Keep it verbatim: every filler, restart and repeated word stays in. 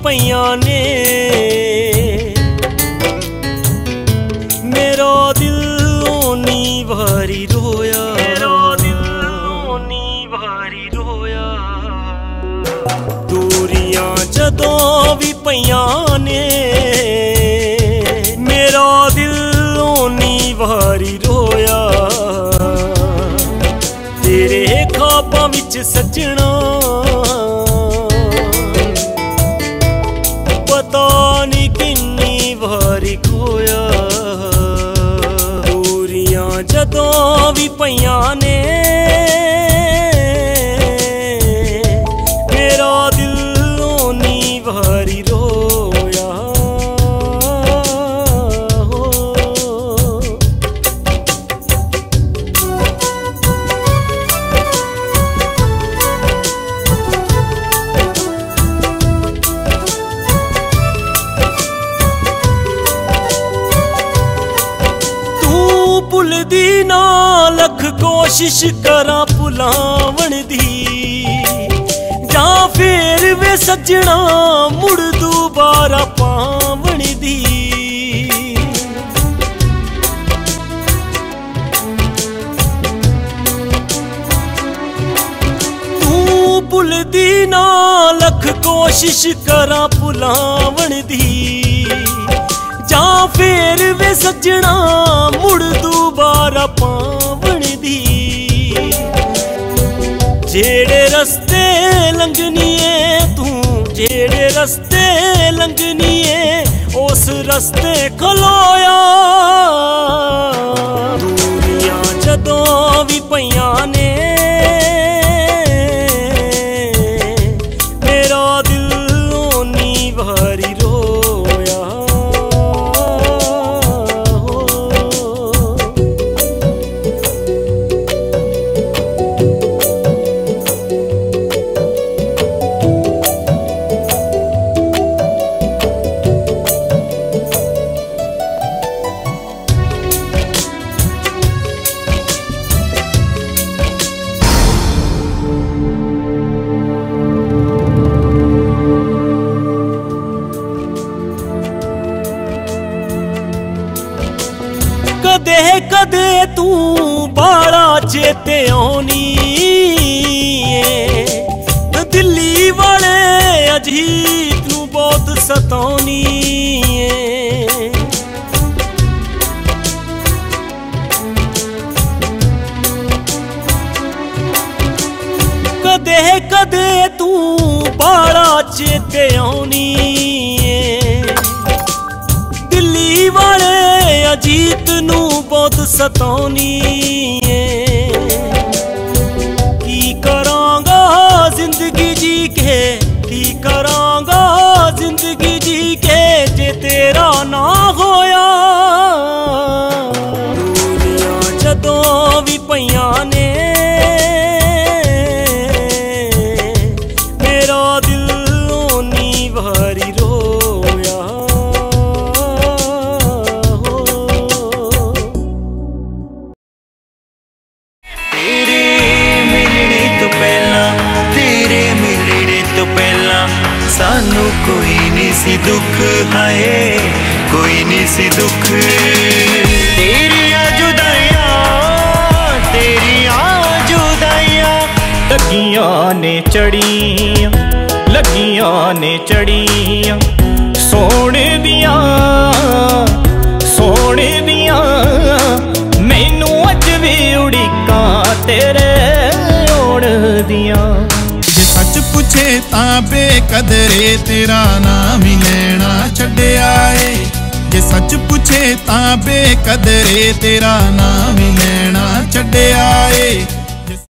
पईयां ने। मेरा दिल ओनी भारी रोया, मेरा दिल ओनी भारी रोया। दूरियां जदों भी पईयां ने, मेरा दिल ओनी भारी रोया। तेरे ख्वाबां विच सजना पता नहीं किन्नी भारी खोया। दूरियां जदों भी पईयां ने, मेरा दिल ओनी भारी रोया। भुलदी ना लख कोशिश करा भुलावण दी, जां फिर वे सजना मुड़ दोबारा पावण दी। तू भुलदी ना लख कोशिश करा भुलावण दी, जां फिर वे सजना मुड़ दोबारा पावण दी। जेड़े रस्ते लंघनीए तू, जेड़े रस्ते लंघनीए उस रस्ते खलोया। दूरियां जदों भी पईयां ने, मेरा दिल ओनी भारी रोया। कदे कदे तू बाड़ा चेते आनी, दिल्ली वाले अजीत नू बहुत सतानी। कदे कदे तू बाड़ा चेते आनी, दिल्ली वाले अजीत नू बहुत सतानी। की करांगा जिंदगी जी के, की करांगा जिंदगी जी के जे तेरा ना होया। दूरियां जदों भी पईयां ने, मेरा दिल ओनी भारी रोया। सानू कोई नहीं सी दुख, हाय कोई नहीं सी दुख। तेरियां जुदाइयां, तेरियां जुदाइयां लगियां ने चढ़ियां, लगियां ने चढ़ियां। सोने दियां, सोने दियां मैनू अज भी उड़ीकां तेरे आउण दियां। सच पूछे तां बेकदरे तेरा नाम ही लेना छड्डिया ए। जे सच पूछे तां बेकदरे तेरा नाम